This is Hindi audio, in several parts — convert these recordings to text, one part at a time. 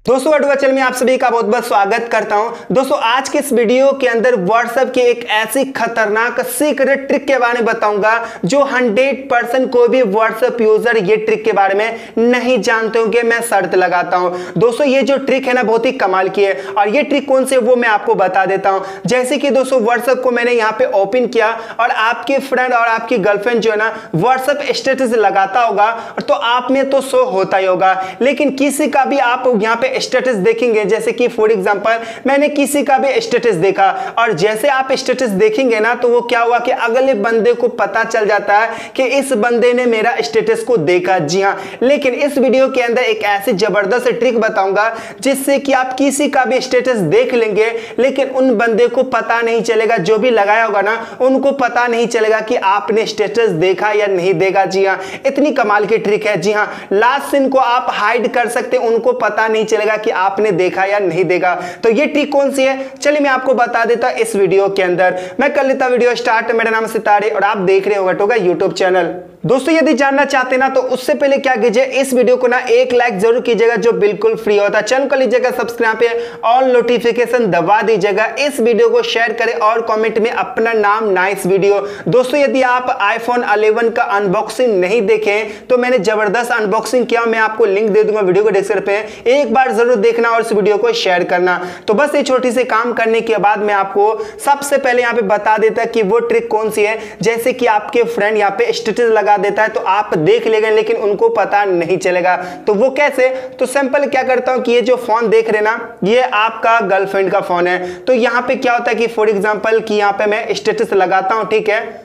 दोस्तों अडवा चैनल में आप सभी का बहुत बहुत स्वागत करता हूं। दोस्तों आज के इस वीडियो के अंदर व्हाट्सएप की एक ऐसी खतरनाक सीक्रेट ट्रिक के बारे में बताऊंगा जो 100% कोई भी व्हाट्सएप यूजर ये ट्रिक के बारे में नहीं जानते होंगे। मैं शर्त लगाता हूं दोस्तों ये जो ट्रिक है ना बहुत ही कमाल की है और ये ट्रिक कौन सी है वो मैं आपको बता देता हूं। जैसे कि दोस्तों व्हाट्सएप को मैंने यहाँ पे ओपन किया और आपके फ्रेंड और आपकी गर्लफ्रेंड जो है ना व्हाट्सएप स्टेटस लगाता होगा तो आप में तो शो होता ही होगा, लेकिन किसी का भी आप यहाँ पे स्टेटस देखेंगे। जैसे कि फॉर एग्जांपल मैंने किसी का भी स्टेटस देखा और जैसे आप स्टेटस देखेंगे ना तो वो क्या हुआ कि अगले बंदे को पता चल जाता है कि इस बंदे ने मेरा स्टेटस को देखा। जी हाँ, लेकिन इस वीडियो के अंदर एक ऐसी जबरदस्त ट्रिक बताऊंगा जिससे कि आप किसी का भी स्टेटस देख लेंगे लेकिन उन बंदे को पता नहीं चलेगा, जो भी लगाया होगा ना उनको पता नहीं चलेगा कि आपने स्टेटस देखा या नहीं देखा। जी हाँ, इतनी कमाल की ट्रिक है। जी हाँ, लास्ट सीन को आप हाइड कर सकते, उनको पता नहीं चलेगा कि आपने देखा या नहीं देखा। तो ये ट्रिक कौन सी है चलिए मैं आपको बता देता इस वीडियो के अंदर। मैं कर लेता वीडियो स्टार्ट। मेरा नाम सितारे और आप देख रहे होगा टोगा यूट्यूब चैनल। दोस्तों यदि जानना चाहते ना तो उससे पहले क्या कीजिए, इस वीडियो को ना एक लाइक जरूर कीजिएगा जो बिल्कुल फ्री होता है। चैनल को लीजिएगा सब्सक्राइब पे ऑल नोटिफिकेशन दबा दीजिएगा। इस वीडियो को शेयर करें और कमेंट में अपना नाम नाइस वीडियो। दोस्तों यदि आप आईफोन 11 का अनबॉक्सिंग नहीं देखें तो मैंने जबरदस्त अनबॉक्सिंग किया, मैं आपको लिंक दे दूंगा वीडियो को डिस्क्रिप्शन पे, एक बार जरूर देखना और इस वीडियो को शेयर करना। तो बस ये छोटी सी काम करने के बाद मैं आपको सबसे पहले यहाँ पे बता देता कि वो ट्रिक कौन सी है। जैसे कि आपके फ्रेंड यहाँ पे स्टेटस लगा देता है तो आप देख लेंगे लेकिन उनको पता नहीं चलेगा। तो वो कैसे, तो सिंपल क्या करता हूं कि ये जो फोन देख रहे ना ये आपका गर्लफ्रेंड का फोन है। तो यहां पे क्या होता है कि फॉर एग्जांपल कि यहां पे मैं स्टेटस लगाता हूं, ठीक है।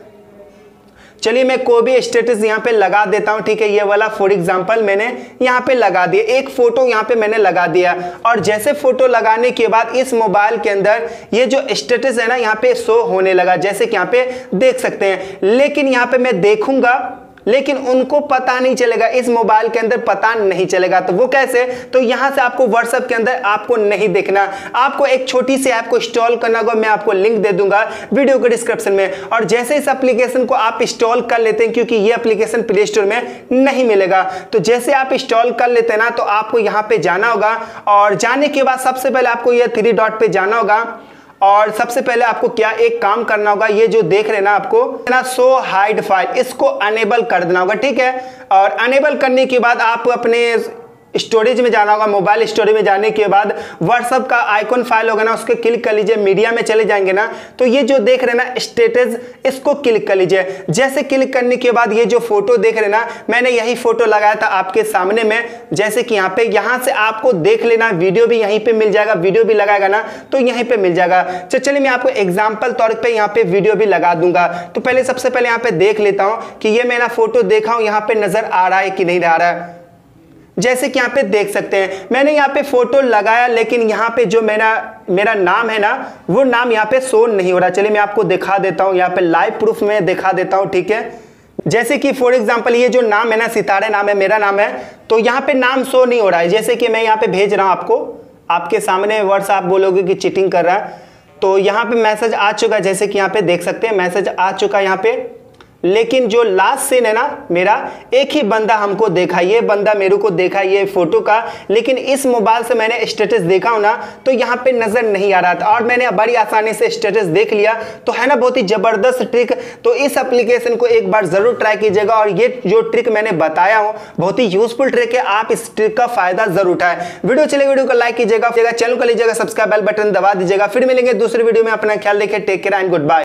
चलिए मैं कोई भी स्टेटस यहाँ पे लगा देता हूं, ठीक है। ये वाला फॉर एग्जांपल मैंने यहाँ पे लगा दिया, एक फोटो यहाँ पे मैंने लगा दिया और जैसे फोटो लगाने के बाद इस मोबाइल के अंदर ये जो स्टेटस है ना यहाँ पे शो होने लगा, जैसे कि यहाँ पे देख सकते हैं। लेकिन यहाँ पे मैं देखूंगा लेकिन उनको पता नहीं चलेगा, इस मोबाइल के अंदर पता नहीं चलेगा। तो वो कैसे, तो यहां से आपको व्हाट्सएप के अंदर आपको नहीं देखना, आपको एक छोटी सी ऐप को इंस्टॉल करना होगा। मैं आपको लिंक दे दूंगा वीडियो के डिस्क्रिप्शन में। और जैसे इस एप्लीकेशन को आप इंस्टॉल कर लेते हैं, क्योंकि ये एप्लीकेशन प्ले स्टोर में नहीं मिलेगा, तो जैसे आप इंस्टॉल कर लेते हैं ना तो आपको यहाँ पे जाना होगा और जाने के बाद सबसे पहले आपको ये 3 डॉट पे जाना होगा और सबसे पहले आपको क्या एक काम करना होगा, ये जो देख रहे ना आपको ना शो हाइड फाइल, इसको अनेबल कर देना होगा, ठीक है। और अनेबल करने के बाद आप अपने स्टोरेज में जाना होगा, मोबाइल स्टोरेज में जाने के बाद व्हाट्सएप का आइकॉन फाइल होगा ना उसको क्लिक कर लीजिए। मीडिया में चले जाएंगे ना तो ये जो देख रहे ना स्टेटस, इसको क्लिक कर लीजिए। जैसे क्लिक करने के बाद ये जो फोटो देख रहे ना मैंने यही फोटो लगाया था आपके सामने में, जैसे कि यहाँ पे, यहाँ से आपको देख लेना, वीडियो भी यहीं पे मिल जाएगा, वीडियो भी लगाएगा ना तो यहीं पे मिल जाएगा। चलिए मैं आपको एग्जाम्पल तौर पर यहाँ पे वीडियो भी लगा दूंगा। तो पहले सबसे पहले यहाँ पे देख लेता हूँ कि ये मेरा फोटो देखा हूँ यहाँ पे नजर आ रहा है कि नहीं आ रहा है। जैसे कि यहाँ पे देख सकते हैं मैंने यहाँ पे फोटो लगाया लेकिन यहाँ पे जो मेरा नाम है ना वो नाम यहाँ पे शो नहीं हो रहा। चलिए मैं आपको दिखा देता हूँ, यहाँ पे लाइव प्रूफ में दिखा देता हूँ, ठीक है। जैसे कि फॉर एग्जांपल ये जो नाम है ना सितारे नाम है, मेरा नाम है, तो यहाँ पे नाम शो नहीं हो रहा है। जैसे कि मैं यहाँ पे भेज रहा हूँ आपको, आपके सामने वर्ड्स आप बोलोगे कि चीटिंग कर रहा है, तो यहाँ पे मैसेज आ चुका है। जैसे कि यहाँ पे देख सकते हैं मैसेज आ चुका है यहाँ पे, लेकिन जो लास्ट सीन है ना मेरा, एक ही बंदा हमको देखा, ये बंदा मेरे को देखा ये फोटो का, लेकिन इस मोबाइल से मैंने स्टेटस देखा हूं ना तो यहाँ पे नजर नहीं आ रहा था और मैंने बड़ी आसानी से स्टेटस देख लिया। तो है ना बहुत ही जबरदस्त ट्रिक। तो इस एप्लीकेशन को एक बार जरूर ट्राई कीजिएगा और ये जो ट्रिक मैंने बताया हूँ बहुत ही यूजफुल ट्रिक है, आप इस ट्रिक का फायदा जरूर उठाए। वीडियो चले वीडियो को लाइक कीजिएगा, चैनल को लीजिएगा सब्सक्राइब, बेल बटन दबा दीजिएगा। फिर मिलेंगे दूसरी वीडियो में, अपना ख्याल रखिए, take care and good bye.